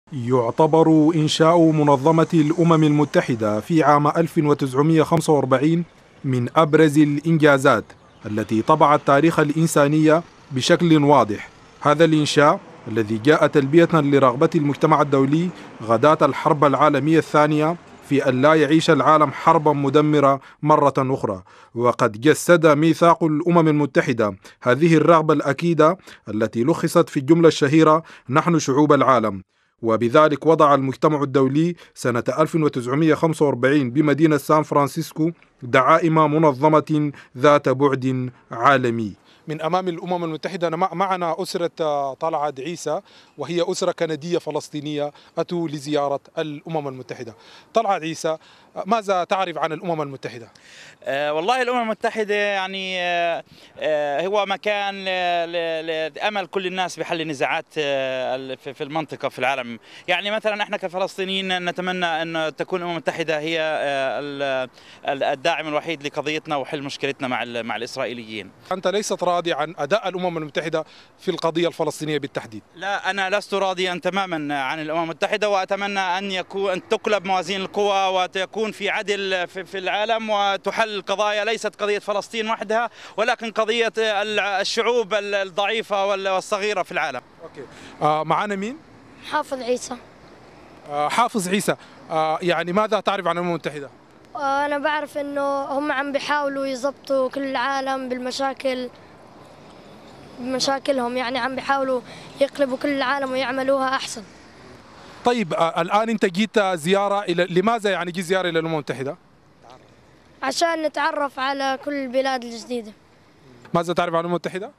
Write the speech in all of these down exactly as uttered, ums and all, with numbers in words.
يعتبر إنشاء منظمة الأمم المتحدة في عام ألف وتسعمئة وخمسة وأربعين من أبرز الإنجازات التي طبعت تاريخ الإنسانية بشكل واضح. هذا الإنشاء الذي جاء تلبية لرغبة المجتمع الدولي غداة الحرب العالمية الثانية في أن لا يعيش العالم حربا مدمرة مرة أخرى، وقد جسد ميثاق الأمم المتحدة هذه الرغبة الأكيدة التي لخصت في الجملة الشهيرة نحن شعوب العالم. وبذلك وضع المجتمع الدولي سنة ألف وتسعمئة وخمسة وأربعين بمدينة سان فرانسيسكو دعائم منظمة ذات بعد عالمي. من أمام الأمم المتحدة معنا أسرة طلعت عيسى، وهي أسرة كندية فلسطينية أتوا لزيارة الأمم المتحدة. طلعت عيسى، ماذا تعرف عن الأمم المتحدة؟ أه والله الأمم المتحدة يعني أه هو مكان لأمل كل الناس بحل النزاعات في المنطقة في العالم. يعني مثلا احنا كفلسطينيين نتمنى أن تكون الأمم المتحدة هي الداعم الوحيد لقضيتنا وحل مشكلتنا مع مع الإسرائيليين. أنت ليست راضي عن أداء الأمم المتحدة في القضية الفلسطينية بالتحديد؟ لا، أنا لست راضيا تماما عن الأمم المتحدة، وأتمنى أن يكون أن تقلب موازين القوى وتكون في عدل في العالم وتحل القضايا، ليست قضية فلسطين وحدها ولكن قضية الشعوب الضعيفة والصغيرة في العالم. أوكي. آه معنا مين؟ حافظ عيسى. آه حافظ عيسى، آه يعني ماذا تعرف عن الأمم المتحدة؟ آه أنا بعرف إنه هم عم بيحاولوا يضبطوا كل العالم بالمشاكل بمشاكلهم، يعني عم بيحاولوا يقلبوا كل العالم ويعملوها أحسن. طيب آه الآن أنت جيت زيارة إلى، لماذا يعني جيت زيارة إلى الأمم المتحدة؟ عشان نتعرف على كل البلاد الجديدة. ماذا تعرف عن الأمم المتحدة؟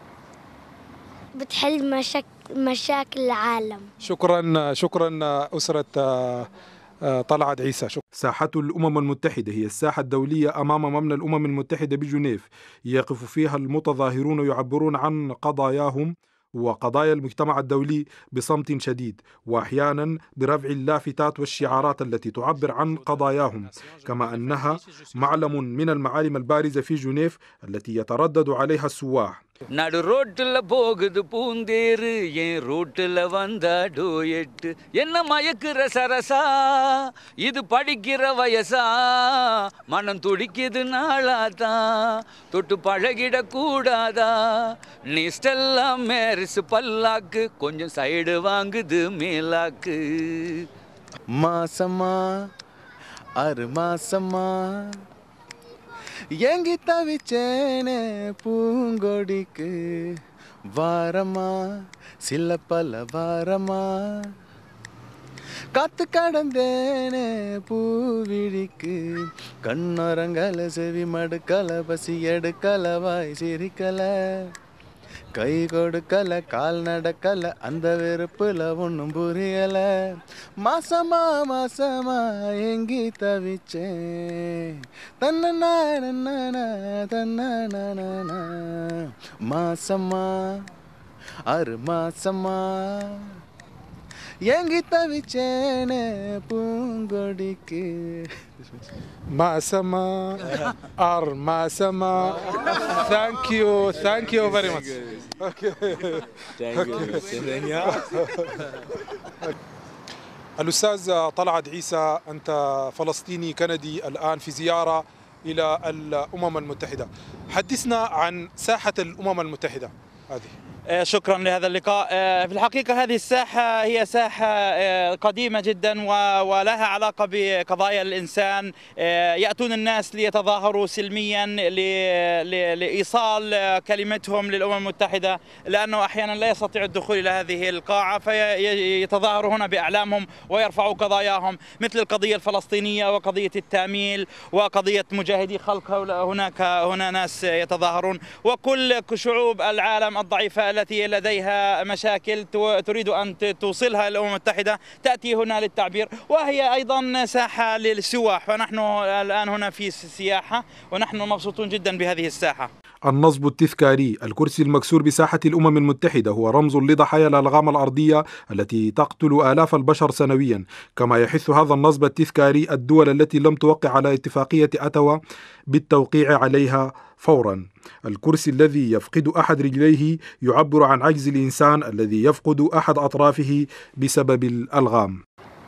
بتحل مشاك... مشاكل العالم. شكرا شكرا أسرة طلعت عيسى. شكرا. ساحة الأمم المتحدة هي الساحة الدولية أمام مبنى الأمم المتحدة بجنيف، يقف فيها المتظاهرون يعبرون عن قضاياهم وقضايا المجتمع الدولي بصمت شديد، وأحيانا برفع اللافتات والشعارات التي تعبر عن قضاياهم، كما أنها معلم من المعالم البارزة في جنيف التي يتردد عليها السواح. நடு ரோட்டில் போகுது பூந்தேரு ஏன் ரோட்டில் வந்தா டோயெட்டு என்ன மயக்குற சரசா இது படிக்கிற வயசா மனம் துடிக்குது நாளாதா தொட்டு பழகிட கூடாதா நீ ஸ்டெல்லா மேரிஸ் பல்லாக்கு கொஞ்சம் சைடு வாங்குது மேலாக்கு மாசமா ஆறு மாசமா ஏங்கி தவிச்சேனே பூங்கொடிக்கு வாரமா சில பல வாரமா காத்து கடந்தேனே பூவிழிக்கு கண்ணொரங்கல செவி மடுக்கல பசி எடுக்கல வாய் சிரிக்கல கை கொடுக்கல கால் நடக்கல அந்த வெறுப்புல ஒன்றும் புரியல மாசமா மாசமா எங்கி தவிச்சேன் தன்னா தன்னா மாசமா ஆறு மாசமா எங்கி தவிச்சேனே பூங்கொடிக்கு மாசமா ஆறு மாசமா. Thank you, thank you very much. Okay. Thank you. الأستاذ طلعت عيسى، أنت فلسطيني كندي الآن في زيارة إلى الأمم المتحدة، حدثنا عن ساحة الأمم المتحدة هذه. شكرا لهذا اللقاء. في الحقيقة هذه الساحة هي ساحة قديمة جدا ولها علاقة بقضايا الإنسان. يأتون الناس ليتظاهروا سلميا لإيصال كلمتهم للأمم المتحدة، لأنه أحيانا لا يستطيع الدخول إلى هذه القاعة فيتظاهروا هنا بأعلامهم ويرفعوا قضاياهم مثل القضية الفلسطينية وقضية التاميل وقضية مجاهدي خلق. هناك هنا ناس يتظاهرون، وكل شعوب العالم الضعيفة التي لديها مشاكل تريد أن توصلها للأمم المتحدة تأتي هنا للتعبير، وهي أيضا ساحة للسواح، فنحن الآن هنا في سياحة ونحن مبسوطون جدا بهذه الساحة. النصب التذكاري، الكرسي المكسور بساحة الأمم المتحدة، هو رمز لضحايا الألغام الأرضية التي تقتل آلاف البشر سنويا. كما يحث هذا النصب التذكاري الدول التي لم توقع على اتفاقية أتوا بالتوقيع عليها فورا. الكرسي الذي يفقد أحد رجليه يعبر عن عجز الإنسان الذي يفقد أحد أطرافه بسبب الألغام.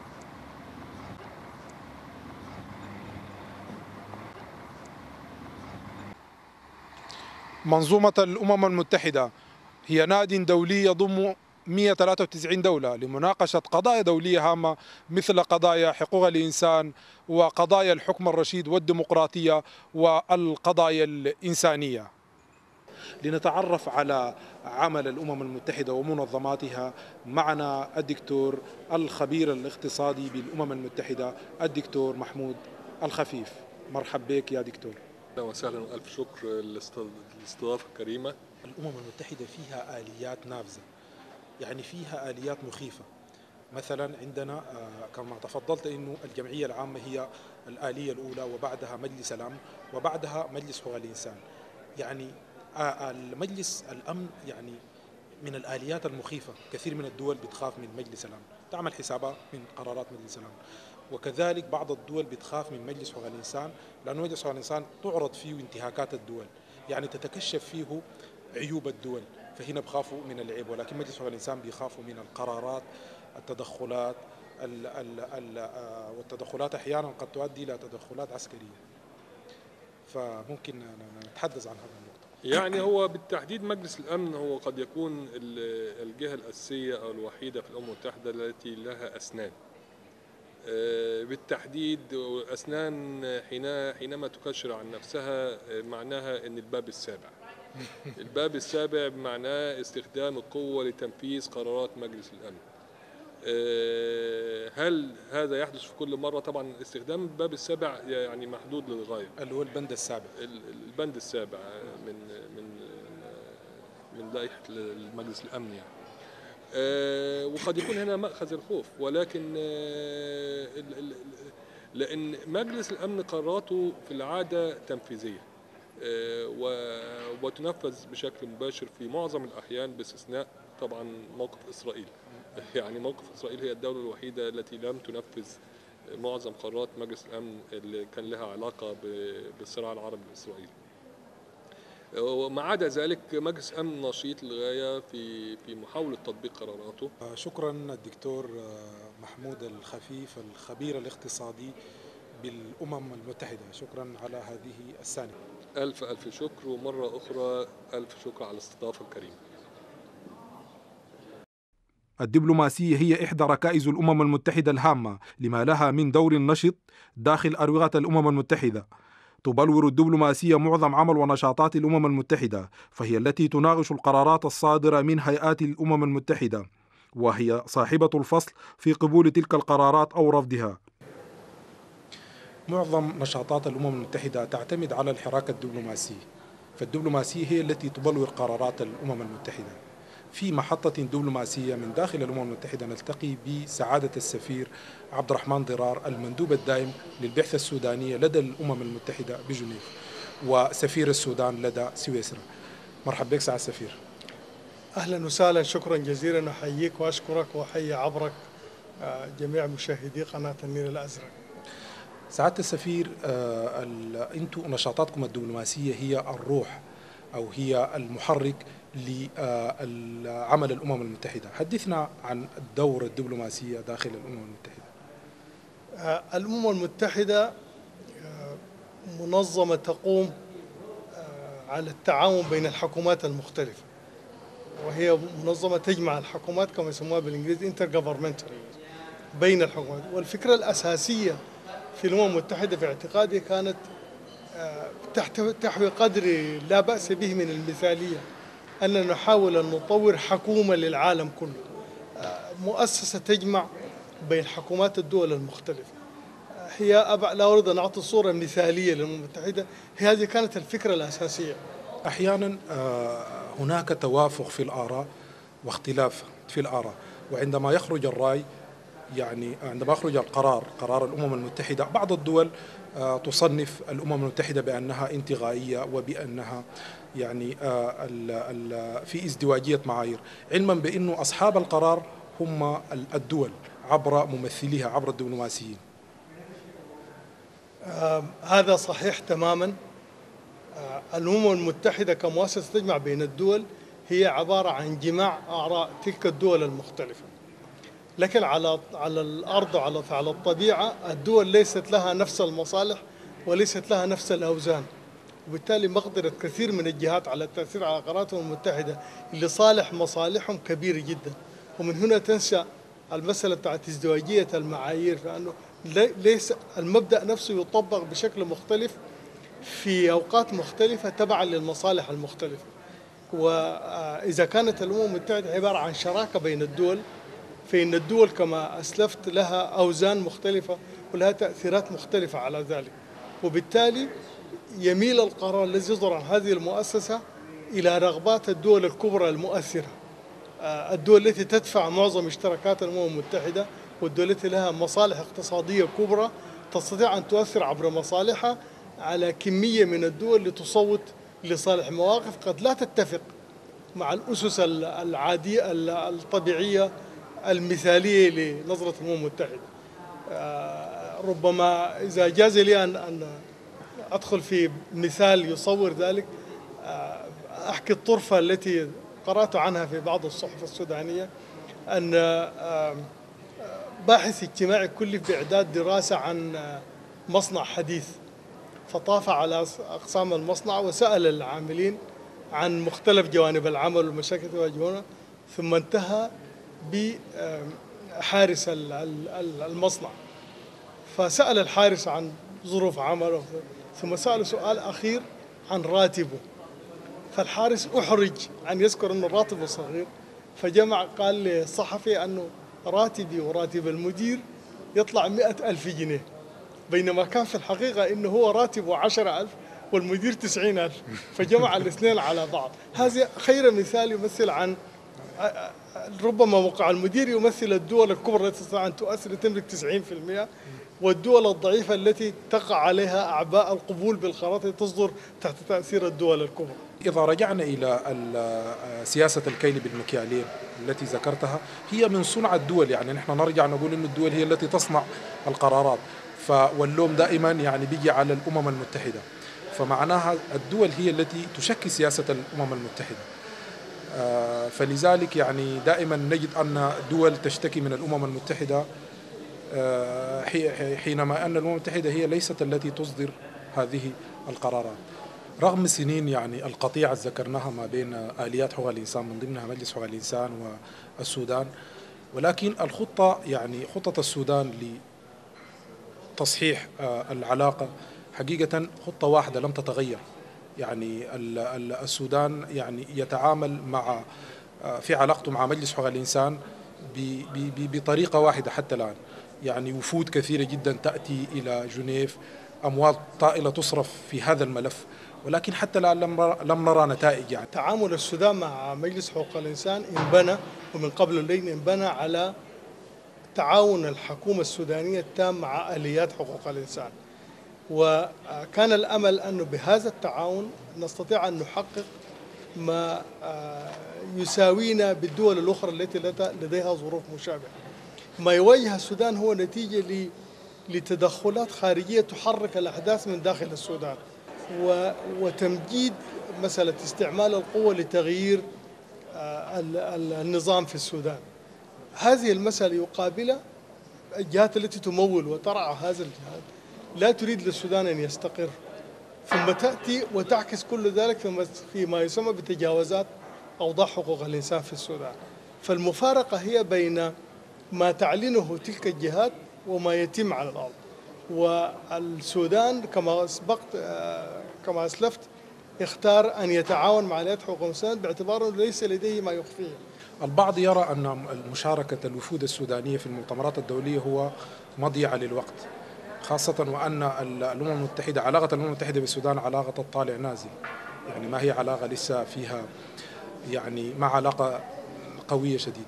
منظومة الأمم المتحدة هي ناد دولي يضم مئة وثلاثة وتسعين دولة لمناقشة قضايا دولية هامة مثل قضايا حقوق الإنسان وقضايا الحكم الرشيد والديمقراطية والقضايا الإنسانية. لنتعرف على عمل الأمم المتحدة ومنظماتها معنا الدكتور الخبير الاقتصادي بالأمم المتحدة الدكتور محمود الخفيف. مرحب بك يا دكتور. أهلا وسهلا وألف شكر للاستضافة الكريمة. الأمم المتحدة فيها آليات نافذة، يعني فيها آليات مخيفة. مثلا عندنا كما تفضلت أنه الجمعية العامة هي الآلية الأولى، وبعدها مجلس الأمن، وبعدها مجلس حقوق الإنسان. يعني المجلس الأمن يعني من الآليات المخيفة، كثير من الدول بتخاف من مجلس الأمن، تعمل حسابها من قرارات مجلس الأمن. وكذلك بعض الدول بتخاف من مجلس حقوق الإنسان، لأنه مجلس حقوق الإنسان تعرض فيه انتهاكات الدول، يعني تتكشف فيه عيوب الدول، فهنا بخافوا من العيب. ولكن مجلس حقوق الإنسان بيخافوا من القرارات، التدخلات ال ال ال والتدخلات أحيانا قد تؤدي إلى تدخلات عسكرية. فممكن نتحدث عن هذا النقطة. يعني هو بالتحديد مجلس الأمن هو قد يكون الجهة الأساسية أو الوحيدة في الأمم المتحدة التي لها أسنان. بالتحديد أسنان حينما تكشر عن نفسها معناها أن الباب السابع. الباب السابع بمعناه استخدام القوة لتنفيذ قرارات مجلس الأمن. هل هذا يحدث في كل مرة؟ طبعا استخدام الباب السابع يعني محدود للغاية، اللي هو البند السابع. البند السابع من من من لائحة المجلس الأمن يعني. أه وقد يكون هنا مأخذ الخوف، ولكن أه لأن مجلس الأمن قراراته في العادة تنفيذية أه وتنفذ بشكل مباشر في معظم الأحيان، باستثناء طبعا موقف إسرائيل. يعني موقف إسرائيل هي الدولة الوحيدة التي لم تنفذ معظم قرارات مجلس الأمن اللي كان لها علاقة بالصراع العربي الإسرائيلي. وما عدا ذلك مجلس أمن نشيط للغاية في في محاولة تطبيق قراراته. شكرا الدكتور محمود الخفيف الخبير الاقتصادي بالأمم المتحدة، شكرا على هذه السنة. ألف ألف شكر، ومرة أخرى ألف شكر على الاستضافة الكريمة. الدبلوماسية هي إحدى ركائز الأمم المتحدة الهامة لما لها من دور نشط داخل أروقة الأمم المتحدة. تبلور الدبلوماسية معظم عمل ونشاطات الأمم المتحدة، فهي التي تناقش القرارات الصادرة من هيئات الأمم المتحدة، وهي صاحبة الفصل في قبول تلك القرارات أو رفضها. معظم نشاطات الأمم المتحدة تعتمد على الحراك الدبلوماسي، فالدبلوماسية هي التي تبلور قرارات الأمم المتحدة. في محطة دبلوماسية من داخل الأمم المتحدة نلتقي بسعادة السفير عبد الرحمن ضرار، المندوب الدائم للبعثة السودانية لدى الأمم المتحدة بجنيف، وسفير السودان لدى سويسرا. مرحبا بك سعادة السفير. أهلا وسهلا، شكرا جزيلا، أحييك وأشكرك وأحيي عبرك جميع مشاهدي قناة النيل الأزرق. سعادة السفير، أنتم نشاطاتكم الدبلوماسية هي الروح أو هي المحرك لعمل الأمم المتحدة. حدثنا عن الدور الدبلوماسية داخل الأمم المتحدة. الأمم المتحدة منظمة تقوم على التعاون بين الحكومات المختلفة، وهي منظمة تجمع الحكومات كما يسموها بالإنجليزي intergovernmental بين الحكومات. والفكرة الأساسية في الأمم المتحدة في اعتقادي كانت تحوي قدر لا بأس به من المثالية، أن نحاول أن نطور حكومة للعالم كله، مؤسسة تجمع بين حكومات الدول المختلفة. هي أبع لا أريد أن أعطي صورة مثالية للأمم المتحدة، هذه كانت الفكرة الأساسية. أحيانا هناك توافق في الآراء واختلاف في الآراء، وعندما يخرج الرأي يعني عندما يخرج القرار قرار الأمم المتحدة، بعض الدول تصنف الأمم المتحدة بأنها انتغائية وبأنها يعني في ازدواجية معايير، علما بأنه أصحاب القرار هم الدول عبر ممثليها عبر الدبلوماسيين. آه هذا صحيح تماما. آه الأمم المتحدة كمؤسسة تجمع بين الدول هي عبارة عن جماع آراء تلك الدول المختلفة، لكن على على الأرض وعلى على الطبيعة الدول ليست لها نفس المصالح وليست لها نفس الأوزان، وبالتالي مقدرة كثير من الجهات على التأثير على قرارات الأمم المتحدة لصالح مصالحهم كبيرة جدا. ومن هنا تنشأ المسألة بتاعت ازدواجية المعايير، فأنه ليس المبدأ نفسه يطبق بشكل مختلف في أوقات مختلفة تبعا للمصالح المختلفة. وإذا كانت الأمم المتحدة عبارة عن شراكة بين الدول، فإن الدول كما أسلفت لها أوزان مختلفة ولها تأثيرات مختلفة على ذلك، وبالتالي يميل القرار الذي يصدر عن هذه المؤسسة إلى رغبات الدول الكبرى المؤثرة، الدول التي تدفع معظم اشتراكات الأمم المتحدة والدول التي لها مصالح اقتصادية كبرى تستطيع أن تؤثر عبر مصالحها على كمية من الدول لتصوت لصالح مواقف قد لا تتفق مع الأسس العادية الطبيعية المثالية لنظرة الأمم المتحدة. ربما إذا جاز لي أن أدخل في مثال يصور ذلك، أحكي الطرفة التي قرأت عنها في بعض الصحف السودانية، أن باحث اجتماعي كلف بإعداد دراسة عن مصنع حديث، فطاف على أقسام المصنع وسأل العاملين عن مختلف جوانب العمل والمشاكل التي يواجهونها، ثم انتهى بحارس المصنع، فسأل الحارس عن ظروف عمله، ثم سأل سؤال أخير عن راتبه، فالحارس أحرج أن يذكر أنه راتبه صغير، فجمع قال للصحفي أنه راتبي وراتب المدير يطلع مئة ألف جنيه، بينما كان في الحقيقة إنه هو راتبه عشرة ألف والمدير تسعين ألف، فجمع الاثنين على بعض. هذا خير مثال يمثل عن ربما موقع المدير يمثل الدول الكبرى التي تستطيع أن تؤثر تملك تسعين بالمئة، والدول الضعيفة التي تقع عليها أعباء القبول بالقرارات تصدر تحت تأثير الدول الكبرى. إذا رجعنا إلى سياسة الكيل بالمكيالين التي ذكرتها، هي من صنع الدول، يعني نحن نرجع نقول أن الدول هي التي تصنع القرارات، واللوم دائما يعني بيجي على الأمم المتحدة، فمعناها الدول هي التي تشكل سياسة الأمم المتحدة. فلذلك يعني دائما نجد أن دول تشتكي من الأمم المتحدة حينما أن الأمم المتحدة هي ليست التي تصدر هذه القرارات، رغم سنين يعني القطيعة ذكرناها ما بين آليات حقوق الإنسان من ضمنها مجلس حقوق الإنسان والسودان. ولكن الخطة يعني خطة السودان لتصحيح العلاقة حقيقة خطة واحدة لم تتغير. يعني السودان يعني يتعامل مع في علاقته مع مجلس حقوق الإنسان بطريقة واحدة حتى الآن. يعني وفود كثيرة جدا تأتي إلى جنيف، أموال طائلة تصرف في هذا الملف، ولكن حتى الآن لم نرى نتائج. يعني تعامل السودان مع مجلس حقوق الإنسان انبنى ومن قبل اللجنة انبنى على تعاون الحكومة السودانية التام مع آليات حقوق الإنسان، وكان الأمل أنه بهذا التعاون نستطيع أن نحقق ما يساوينا بالدول الأخرى التي لديها ظروف مشابهة. ما يواجه السودان هو نتيجة لتدخلات خارجية تحرك الأحداث من داخل السودان وتمجيد مسألة استعمال القوة لتغيير النظام في السودان. هذه المسألة يقابلها الجهات التي تمول وترعى هذا الجهاد لا تريد للسودان أن يستقر، ثم تأتي وتعكس كل ذلك فيما يسمى بتجاوزات أوضاع حقوق الإنسان في السودان. فالمفارقة هي بين ما تعلنه تلك الجهات وما يتم على الأرض. والسودان كما سبقت كما أسلفت اختار أن يتعاون مع آليات حقوق الإنسان باعتباره ليس لديه ما يخفيه. البعض يرى أن مشاركة الوفود السودانية في المؤتمرات الدولية هو مضيعة للوقت، خاصة وأن الأمم المتحدة علاقة الأمم المتحدة بالسودان علاقة الطالع نازل، يعني ما هي علاقة لسه فيها يعني ما علاقة قوية شديد.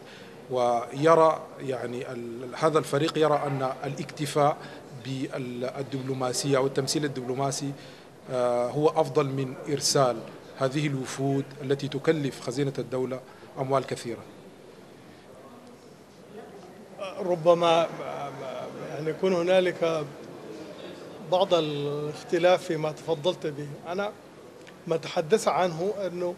ويرى يعني هذا الفريق يرى أن الاكتفاء بالدبلوماسية أو التمثيل الدبلوماسي هو أفضل من إرسال هذه الوفود التي تكلف خزينة الدولة أموال كثيرة. ربما يعني يكون هنالك بعض الاختلاف فيما تفضلت به. أنا ما تحدث عنه أنه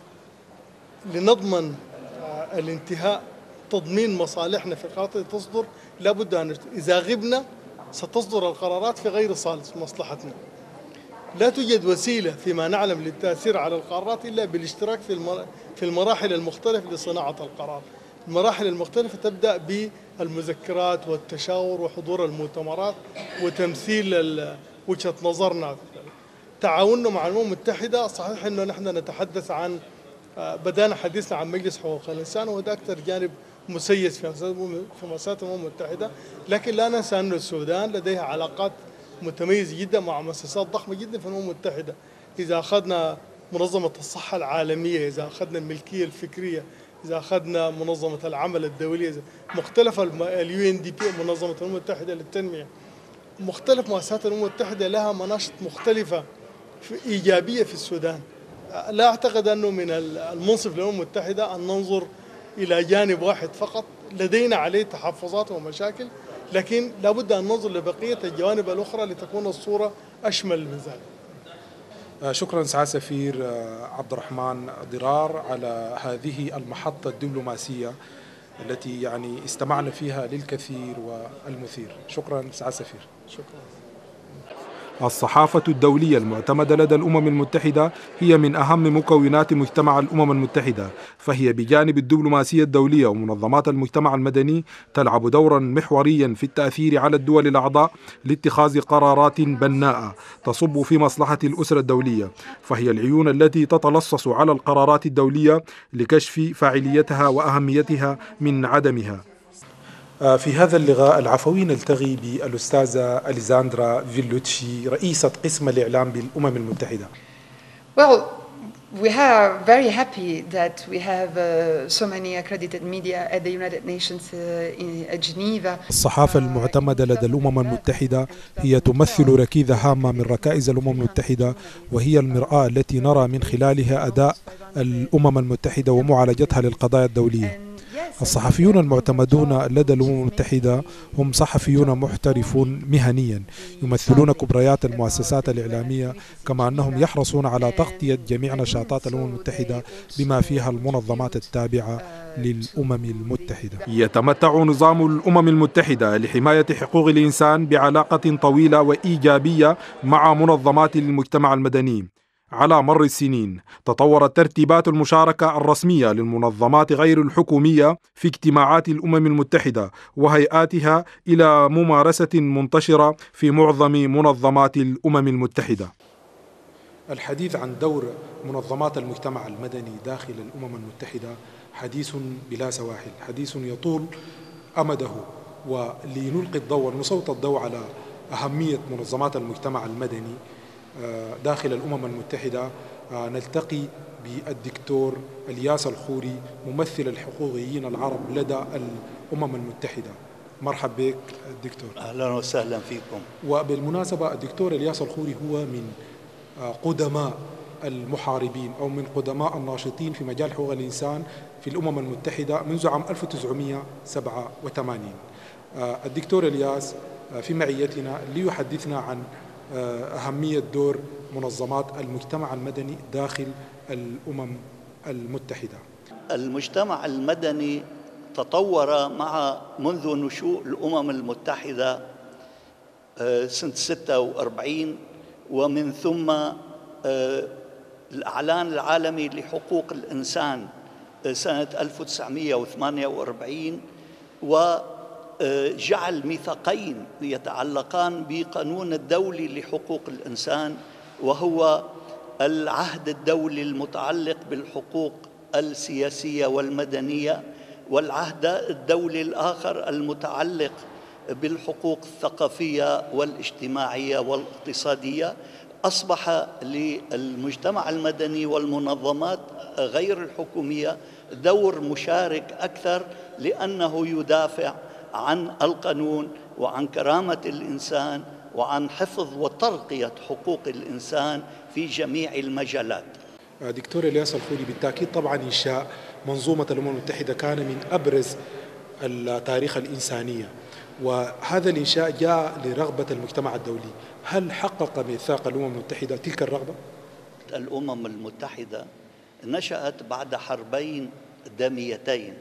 لنضمن الانتهاء تضمين مصالحنا في القرارات التي تصدر لابد أن إذا غبنا ستصدر القرارات في غير صالح مصلحتنا. لا توجد وسيلة فيما نعلم للتأثير على القرارات إلا بالاشتراك في في المراحل المختلفة لصناعة القرار. المراحل المختلفة تبدأ بالمذكرات والتشاور وحضور المؤتمرات وتمثيل وجهة نظرنا. تعاوننا مع الأمم المتحدة صحيح أنه نحن نتحدث عن بدأنا حديثنا عن مجلس حقوق الإنسان وهذا أكثر جانب مسيس في مؤسسات الأمم المتحدة، لكن لا ننسى أن السودان لديها علاقات متميزة جدا مع مؤسسات ضخمة جدا في الأمم المتحدة. إذا أخذنا منظمة الصحة العالمية، إذا أخذنا الملكية الفكرية، إذا أخذنا منظمة العمل الدولية، مختلف اليو إن دي بي منظمة الأمم المتحدة للتنمية، مختلف مؤسسات الأمم المتحدة لها مناشط مختلفة إيجابية في السودان. لا أعتقد أنه من المنصف للأمم المتحدة أن ننظر إلى جانب واحد فقط، لدينا عليه تحفظات ومشاكل، لكن لابد أن ننظر لبقية الجوانب الأخرى لتكون الصورة أشمل من ذلك. شكرا سعادة سفير عبد الرحمن ضرار على هذه المحطة الدبلوماسية التي يعني استمعنا فيها للكثير والمثير. شكرا سعادة سفير. شكرا. الصحافة الدولية المعتمدة لدى الأمم المتحدة هي من أهم مكونات مجتمع الأمم المتحدة، فهي بجانب الدبلوماسية الدولية ومنظمات المجتمع المدني تلعب دورا محوريا في التأثير على الدول الأعضاء لاتخاذ قرارات بناءة تصب في مصلحة الأسرة الدولية، فهي العيون التي تتلصص على القرارات الدولية لكشف فاعليتها وأهميتها من عدمها. في هذا اللقاء العفوي نلتقي بالأستاذة أليزاندرا فيلوتشي رئيسة قسم الإعلام بالأمم المتحدة. Well, we are very happy that we have uh, so many accredited media at the United Nations uh, in Geneva. الصحافة المعتمدة لدى الأمم المتحدة هي تمثل ركيزة هامة من ركائز الأمم المتحدة، وهي المرآة التي نرى من خلالها أداء الأمم المتحدة ومعالجتها للقضايا الدولية. الصحفيون المعتمدون لدى الأمم المتحدة هم صحفيون محترفون مهنيا يمثلون كبريات المؤسسات الإعلامية، كما أنهم يحرصون على تغطية جميع نشاطات الأمم المتحدة بما فيها المنظمات التابعة للأمم المتحدة. يتمتع نظام الأمم المتحدة لحماية حقوق الإنسان بعلاقة طويلة وإيجابية مع منظمات المجتمع المدني. على مر السنين تطورت ترتيبات المشاركة الرسمية للمنظمات غير الحكومية في اجتماعات الأمم المتحدة وهيئاتها إلى ممارسة منتشرة في معظم منظمات الأمم المتحدة. الحديث عن دور منظمات المجتمع المدني داخل الأمم المتحدة حديث بلا سواحل، حديث يطول أمده، ولنلقي الضوء ونسلط الضوء على أهمية منظمات المجتمع المدني داخل الأمم المتحدة نلتقي بالدكتور الياس الخوري ممثل الحقوقيين العرب لدى الأمم المتحدة. مرحب بك الدكتور. أهلا وسهلا فيكم. وبالمناسبة الدكتور الياس الخوري هو من قدماء المحاربين أو من قدماء الناشطين في مجال حقوق الإنسان في الأمم المتحدة منذ عام ألف وتسعمئة وسبعة وثمانين. الدكتور الياس في معيتنا ليحدثنا عن أهمية دور منظمات المجتمع المدني داخل الأمم المتحدة. المجتمع المدني تطور مع منذ نشوء الأمم المتحدة سنة ستة وأربعين، ومن ثم الإعلان العالمي لحقوق الإنسان سنة ألف وتسعمئة وثمانية وأربعين، و جعل ميثاقين يتعلقان بقانون الدولي لحقوق الإنسان، وهو العهد الدولي المتعلق بالحقوق السياسية والمدنية، والعهد الدولي الآخر المتعلق بالحقوق الثقافية والاجتماعية والاقتصادية. أصبح للمجتمع المدني والمنظمات غير الحكومية دور مشارك أكثر لأنه يدافع عن القانون وعن كرامة الإنسان وعن حفظ وترقية حقوق الإنسان في جميع المجالات. دكتور إلياس الخولي، بالتأكيد طبعا إنشاء منظومة الأمم المتحدة كان من أبرز التاريخ الإنسانية، وهذا الإنشاء جاء لرغبة المجتمع الدولي. هل حقق ميثاق الأمم المتحدة تلك الرغبة؟ الأمم المتحدة نشأت بعد حربين داميتين،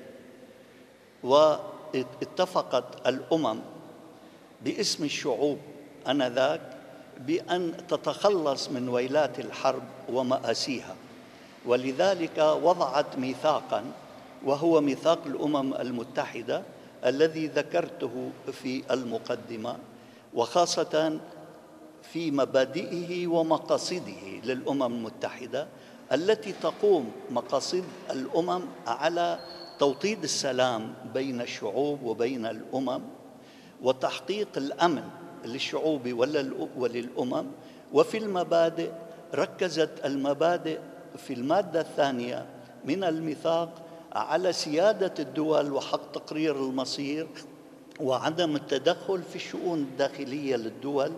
واتفقت الأمم باسم الشعوب آنذاك بأن تتخلص من ويلات الحرب ومآسيها، ولذلك وضعت ميثاقاً وهو ميثاق الأمم المتحدة الذي ذكرته في المقدمة، وخاصة في مبادئه ومقاصده للأمم المتحدة التي تقوم مقاصد الأمم على توطيد السلام بين الشعوب وبين الأمم وتحقيق الأمن للشعوب وللأمم. وفي المبادئ ركزت المبادئ في المادة الثانية من الميثاق على سيادة الدول وحق تقرير المصير وعدم التدخل في الشؤون الداخلية للدول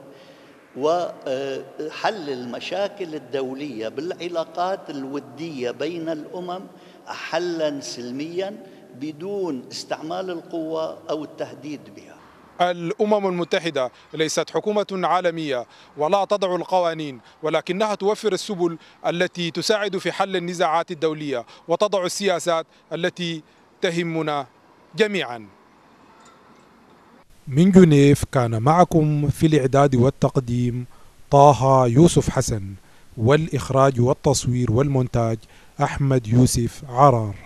وحل المشاكل الدولية بالعلاقات الودية بين الأمم حلاً سلمياً بدون استعمال القوة أو التهديد بها. الأمم المتحدة ليست حكومة عالمية ولا تضع القوانين، ولكنها توفر السبل التي تساعد في حل النزاعات الدولية وتضع السياسات التي تهمنا جميعا. من جنيف كان معكم في الإعداد والتقديم طه يوسف حسن، والإخراج والتصوير والمونتاج أحمد يوسف عرار.